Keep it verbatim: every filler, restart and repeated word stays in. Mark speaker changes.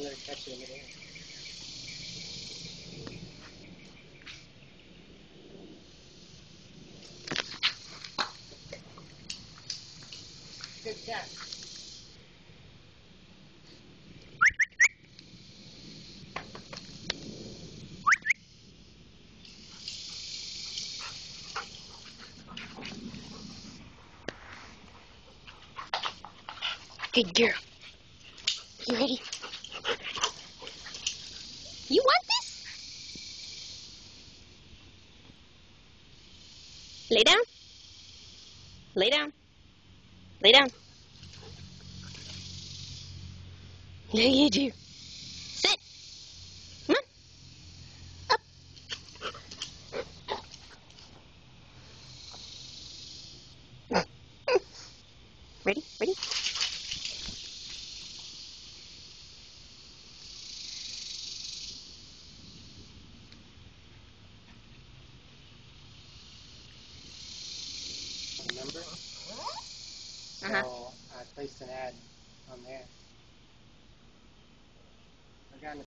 Speaker 1: there and catch it in midair. Good catch.
Speaker 2: Good girl. You ready? You want this? Lay down. Lay down. Lay down. Look at you. Sit. Come on. Up. Ready? Ready?
Speaker 1: Remember?
Speaker 2: Uh-huh.
Speaker 1: So I placed an ad on there. I got